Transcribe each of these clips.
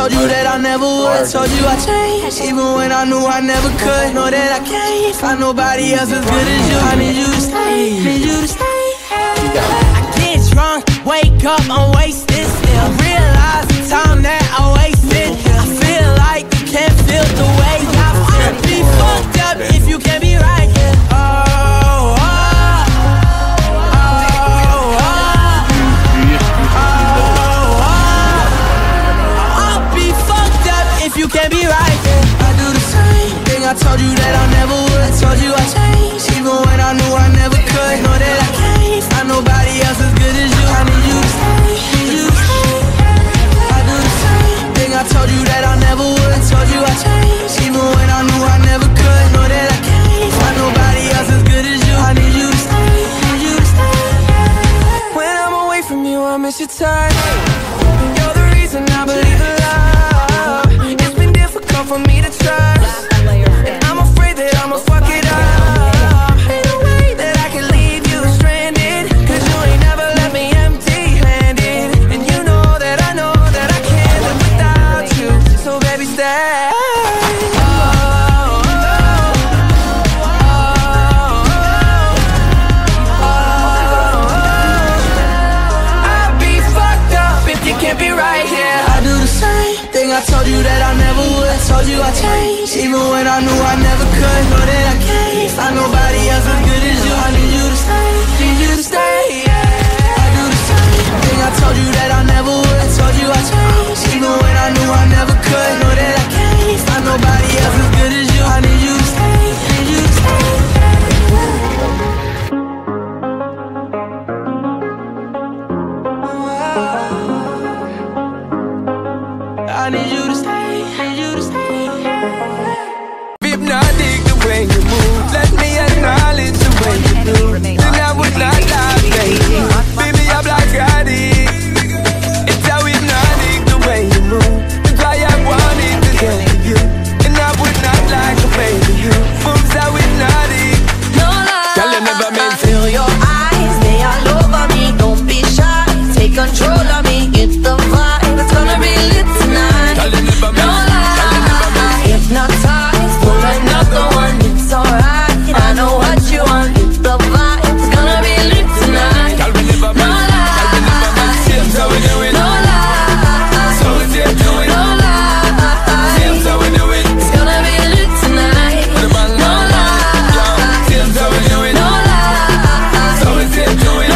told you that I never would. Told you I changed, even when I knew I never could. Know that I can't find nobody else as good as you. I need you to stay, need you to stay. I get drunk, wake up, I'm wasted still. Realize the time that I wasted. I feel like you can't feel the way I feel. Be fucked up if you can't be right. You can't be right, yeah. I do the same thing I told you that I never would. Told you I changed, even when I knew I never could. Know that I can't find nobody else as good as you. I need you to stay, need you to stay. I do the same thing I told you that I never would. Told you I changed, even when I knew I never could. Know that I can't find nobody else as good as you. I need you to stay, need you to stay. When I'm away from you, I miss your touch. You're the reason I believe in love. For me to trust, and I'm afraid that I'ma fuck it up. Ain't no way that I can leave you stranded, cause you ain't never left me empty-handed. And you know that I can't live without you. So baby stay. I'd be fucked up if you can't be right here. I do the same thing I told you that I never would. Told you I changed, even when I knew I never could. Know that I can't find nobody else as good as you. I need you to stay, need you to stay, yeah. I do the same thing I told you that I never would. Told you I changed, even when I knew I never could. Know that I can't find nobody else as good as you. I need you to stay, need you to stay. I need you to stay. Hypnotic the way you move, let me acknowledge the way you do. Then I would not lie, baby. Baby, I'm like addict. It's how hypnotic the way you move. That's why I wanted to get you. And I would not lie to baby you. Moves how hypnotic. No lie, Girl, you never meant to. feel your eyes, they all over me. Don't be shy, take control of me. It's the vibe, it's gonna be lit tonight. Girl, you never meant. No lie, hypnotize, pull another one. It's alright, I know what you want. It's the vibe, it's gonna be lit tonight. Girl, we never No meant. lie, Girl, we never meant. Seems how we do it. no lie, So we see it do it. no lie. Seems how we do it. It's gonna be lit tonight. With a bang, No lie, seems how we do it. no lie. So we see it do it. No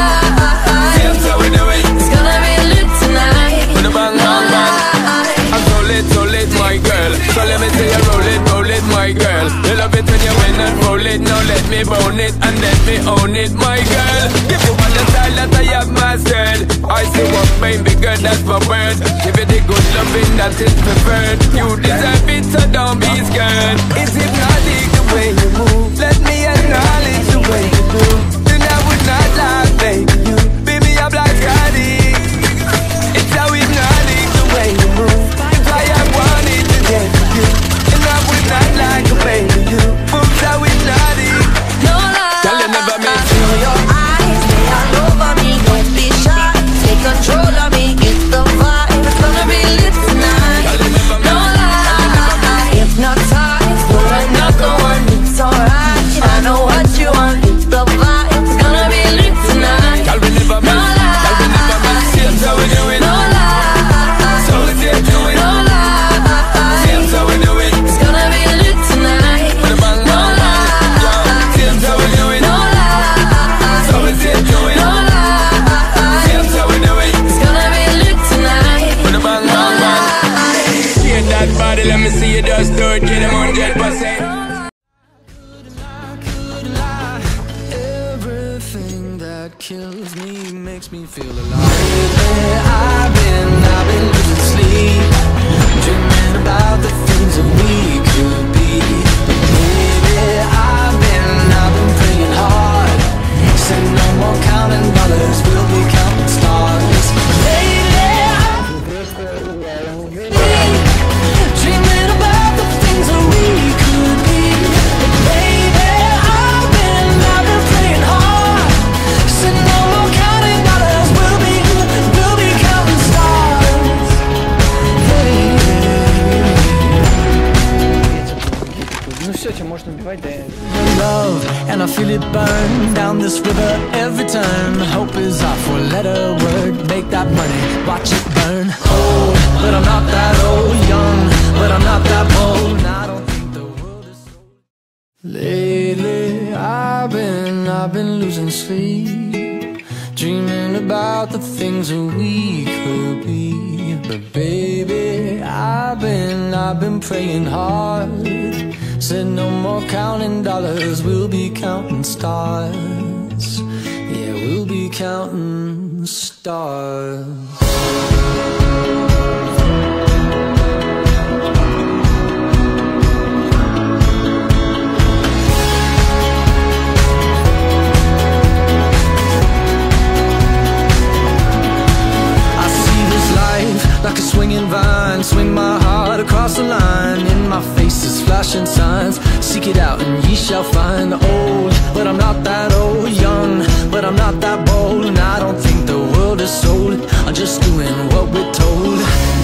lie, Seems how we do it. it's gonna be lit tonight. With a bang, No bang, bang. lie. I'm so late, my girl. So let me say you roll it, my girl. You love it when you win and roll it. Now let me bone it and let me own it, my girl. Give you all the style that I have mastered. I say what made me good, that's my word. Give you the good loving that is preferred. You deserve it, so don't be scared. It's hypnotic the way you move. Let me acknowledge the way you do. Then I would not lie, baby. You, baby, I'm like addict. It's how hypnotic the way you move. It's why I wanted to get you. And I would not like to play with you. Moves how hypnotic. No lie, Girl, you never meant. feel your eyes, they all over me. Don't be shy, take control of me. It's the vibe, it's gonna be lit tonight. Girl, you never No meant. lie, hypnotize, pull another one. It's alright, I know what you want. It's the vibe, it's gonna be lit tonight. Girl, we never No meant. Girl, we never meant. Seems how we do it. No lie, So we see it do it. no lie. Seems how we do it. It's gonna be lit tonight. With a bang, No bang, bang. lie, Seems how we do it. no lie. So we see it do it. No lie, Seems how we do it. it's gonna be lit tonight. With a bang, No bang, bang. lie. Get that body, let me see you just do it. Get them 100%. Everything that kills me makes me feel alive. Lately I've been losing sleep, dreaming about the things that we could be. Maybe I've been praying hard, said no more counting dollars, we'll be counting stars. Lately I've been dreaming about the things that we could be. Baby, I've been praying hard, said no more counting dollars, we'll be counting and I feel it burn down this river every turn. Hope is our four-letter word. Make that money, watch it burn. Old, but I'm not that old. Young, but I'm not that bold. And I don't think the world is so. Lately I've been losing sleep, dreaming about the things that we could be. But baby, I've been praying hard. Said no more counting dollars, we'll be counting stars. Yeah, we'll be counting stars. Like a swinging vine, swing my heart across the line. In my face is flashing signs. Seek it out and ye shall find. Old, but I'm not that old. Young, but I'm not that bold. And I don't think the world is sold. I'm just doing what we're told.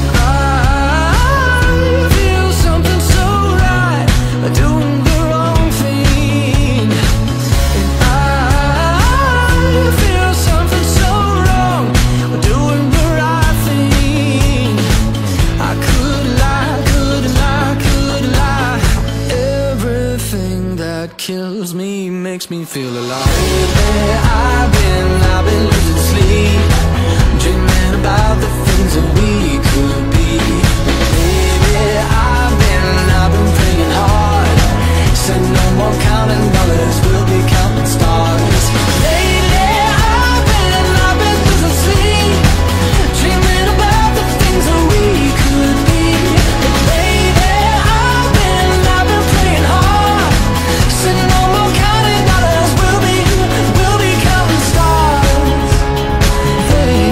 I feel something so right, doing the wrong thing. And I feel something so wrong, doing the right thing. I could lie, could lie, could lie. Everything that kills me makes me feel alive. I've been losing sleep, dreaming about the things that we could be. Baby, I've been praying hard. Said no more counting dollars, we'll be counting stars. Lately, I've been losing sleep, dreaming about the things that we could be. Baby, I've been praying hard. Said no more counting dollars, we'll be counting stars. Hey.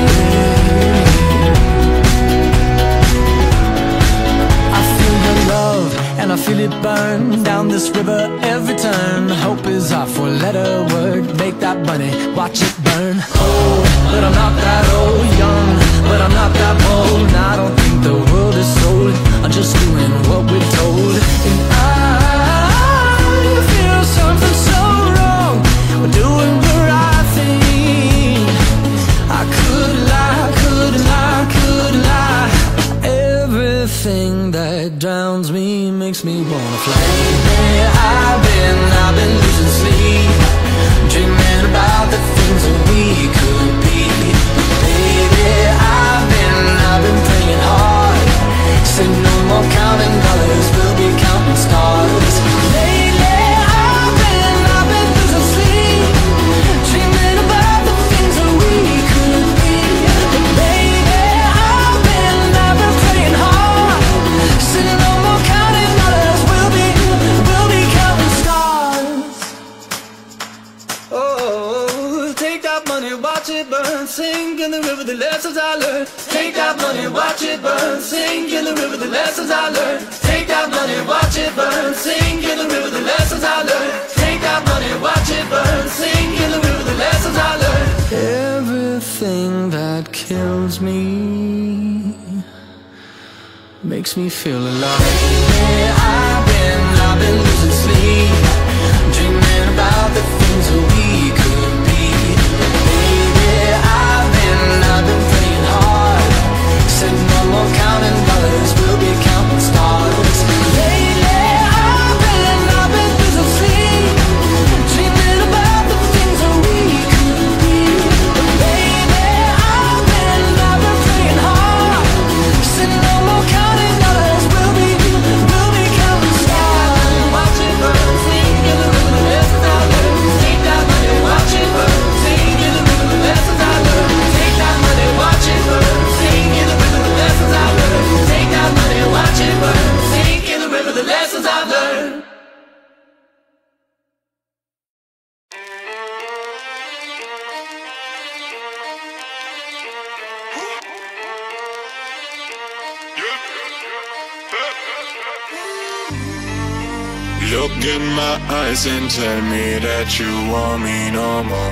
I feel your love and I feel it burn down this river every turn. Hope is our four-letter word. Make that money, watch it burn. Old, but I'm not that old. Young, but I'm not that bold. And I don't think the world is sold. I'm just doing what we're told. And I feel something so wrong, we're doing the right thing. I could lie, could lie, could lie. Everything that drowns me makes me wanna fly. I've been losing sleep, dreaming about the things that we could be. Baby, I've been praying hard. Said no more counting dollars, we'll be counting stars. Lately, I've been losing sleep, dreaming about the things that we could be. Baby, I've been praying hard. Said no more counting dollars, we'll be counting stars. Oh, take that money, watch it burn, sink in the river the lessons I learned. Take that money, watch it burn, sink in the river the lessons I learned. Take that money, watch it burn, sink in the river the lessons I learned. Take that money, watch it burn, sink in the river the lessons I learned. Everything that kills me makes me feel alive. I've been losing sleep, dreaming about the things that we could be. Baby, I've been praying hard. Said no more counting dollars, we'll be counting stars. Lately, I've been losing sleep, dreaming about the things that we could be. Baby, I've been praying hard. Said no more counting dollars, we'll be counting stars. Watch it burn, sing in the river, the lessons I learned. Take that money, watch it burn, sing in the river, the lessons I learned. Take that money, watch it burn, sing in the river, the lessons I learned. Take that money, watch it burn, sing in the river, the lessons I've learned. Look in my eyes and tell me that you want me no more.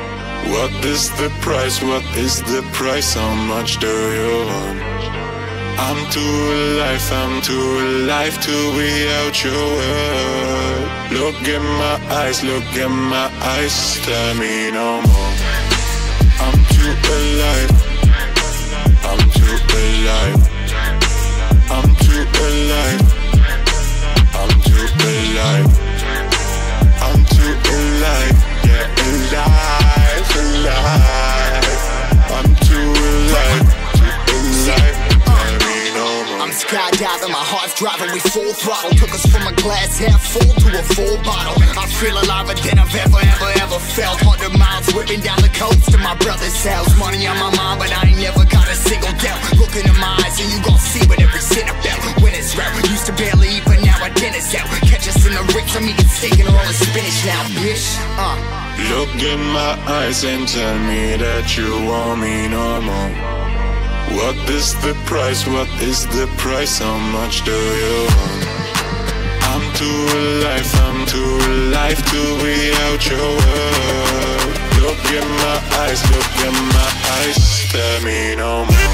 What is the price? What is the price? How much do you want? I'm too alive to be out your world. Look in my eyes, tell me no more. I'm too alive, I'm too alive, I'm too alive, I'm too alive, I'm too alive, yeah, alive, alive, I'm too alive, tell me no more. I'm skydiving, my heart's driving, we full throttle. Took us from a glass half full to a full bottle. I feel aliver than I've ever felt. 100 miles whipping down the coast to my brother's house. Money on my mind, but I ain't never got a single doubt. Look into my eyes and you gon' see what every sin about. When it's rap, used to barely eat, but now I dinner's out. Catch us in the Ritz, I'm eating steak and rolling spinach now, bitch. Look in my eyes and tell me that you want me no more. What is the price? What is the price? How much do you want? I'm too alive to be out your world. Look in my eyes, tell me no more.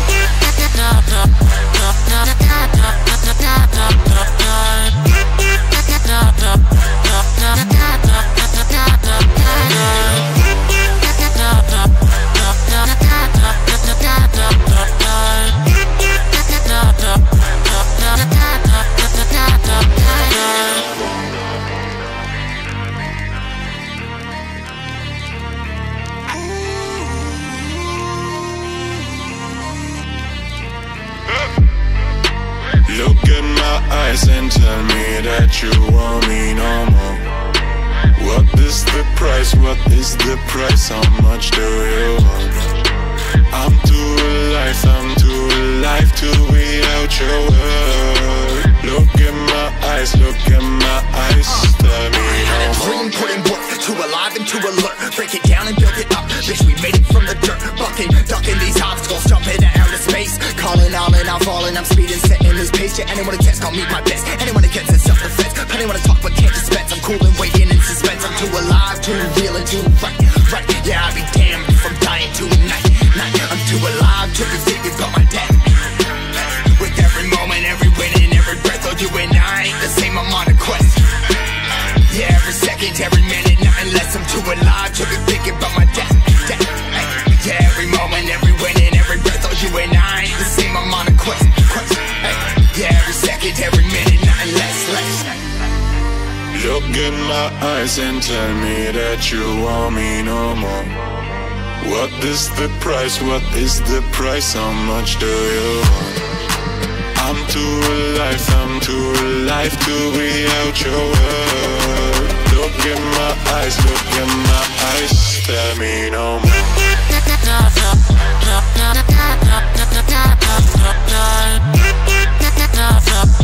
Look in my eyes and tell me that you want me no more. What is the price? What is the price? How much do you want? I'm too alive to be out your world. Look in my eyes, tell me no more. Dream, put in work, too alive and too alert. Break it down and build it up, bitch, we made it from the dirt. Bucking, ducking these obstacles, jumping to outer space. Calling all in, I'm falling, I'm speeding, setting this pace. Yeah, anyone who gets, gon' meet my best. Anyone who gets in self-defense. Plenty wanna talk but can't dispense. I'm cool and waiting in suspense. I'm too alive, too real and too right. Yeah, I'll be damned if I'm dying tonight. I'm too alive to be thinking about my death. With every moment, every win and every breath, oh, you and I ain't the same, I'm on a quest. Yeah, every second, every minute, nothing less. I'm too alive to be thinking about my death. Yeah, every moment, every win and every breath, oh, you and I ain't the same, I'm on a quest. Yeah, every second, every minute, nothing less. Look in my eyes and tell me that you want me no more. What is the price? What is the price? How much do you want? I'm too alive to be out your world. Look in my eyes, tell me no more.